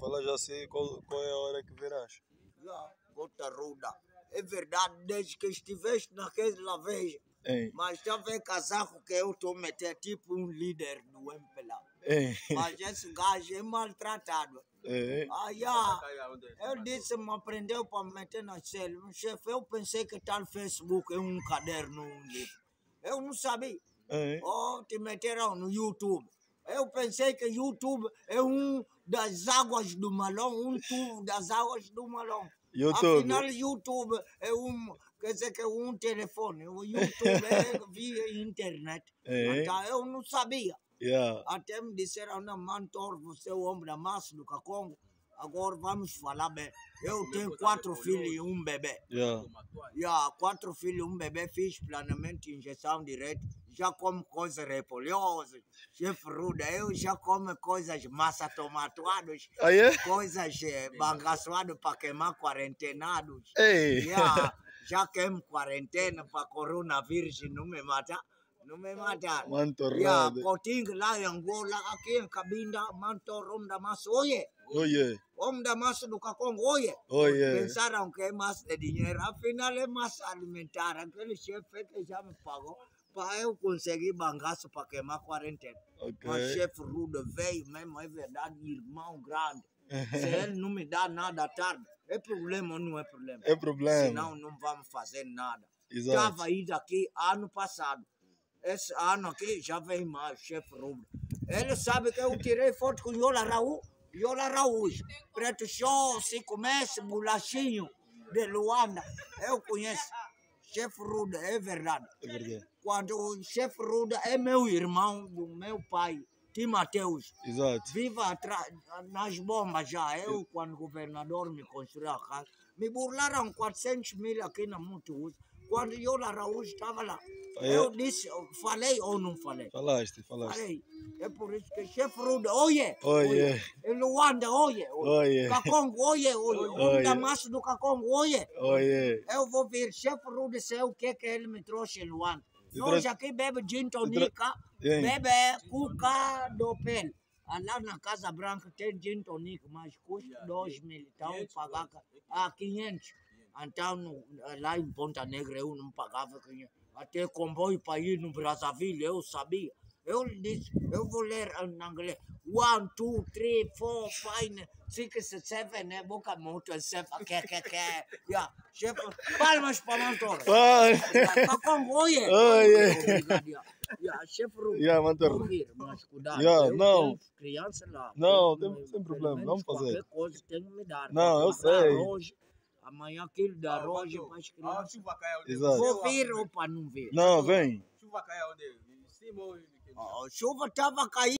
fala, já sei qual é a hora que verás. Gota ruda. É verdade, desde que estiveste naquela vez. Mas já vem casaco que eu estou metendo tipo um líder do MPLA. Mas esse gajo é maltratado. Eu disse, me aprendeu para me meter na cela. Chefe, eu pensei que tal Facebook é um caderno, um livro. Eu não sabia. Te meteram no YouTube. Eu pensei que YouTube é um das águas do Malão, um tubo das águas do Malão. Afinal, YouTube é quer dizer que é um telefone. O YouTube é via internet. Então, eu não sabia. Até me disseram, não, Mantor, você é o homem da massa do Kakongo. Agora vamos falar bem. Eu tenho 4 filhos e um bebê. 4 filhos e um bebê, fiz planeamento de injeção direto. Já como coisas repolhosas, chefe ruda, eu já como coisas massa tomatoadas, coisas bagaçoadas para queimar quarentenados. Já queimo quarentena para coronavírus não me matar. Não me mataram. Cotinho lá em Angola, aqui em Cabinda, Mantor, homem da massa, oye. Homem da massa do Kakongo, oye. Pensaram que é massa de dinheiro, afinal é massa alimentar. Aquele chefe que já me pagou para eu conseguir bangaço para queimar quarentena. Mas chefe rudo veio mesmo, é verdade, irmão grande. Se ele não me dá nada à tarde, é problema ou não é problema? É problema. Senão não vamos fazer nada. Estava indo aqui ano passado. Esse ano aqui já vem mais, chefe Rubro. Ele sabe que eu tirei foto com Yola Araújo. Preto show, se comece, bolachinho de Luanda. Eu conheço. Chefe Ruda, é verdade. Quando o chefe Ruda é meu irmão do meu pai, Timateus. Viva atrás, nas bombas já. Eu, quando o governador me construiu a casa, me burlaram 400 mil aqui na Monteúso. Quando Yola Araújo estava lá, eu disse, falei ou não falei? Falaste. Falei. É por isso que chefe Ruda, oye. Luanda, oye. Kakongo, oye. Homem da massa do Kakongo, oye. Eu vou ver, chefe Ruda, sei o que ele me trouxe em Luanda. Nós aqui bebe gin tonica, bebe cuca do pele. Lá na Casa Branca tem gin tonic, mas custa 2 mil. Então pagar 500. Então, lá em Ponta Negra eu não pagava 500. Até comboio para ir no Brazzaville, eu sabia. Eu disse, eu vou ler em inglês. 1, 2, 3, 4, 5, 6, 7, né? Boca muito, 7, chefe, palmas para Mantor. Kakongo, oye. Chefe Mantor. Mas cuidado, não. Criança lá. Não, sem problema, vamos fazer. Qualquer coisa tem que me dar. Não, eu sei. Amanhã aquilo da roja para as crianças. Exato. Vou vir ou para não vir? Não, vem. Chuva caiu onde? Em cima ou em Chuva estava caindo.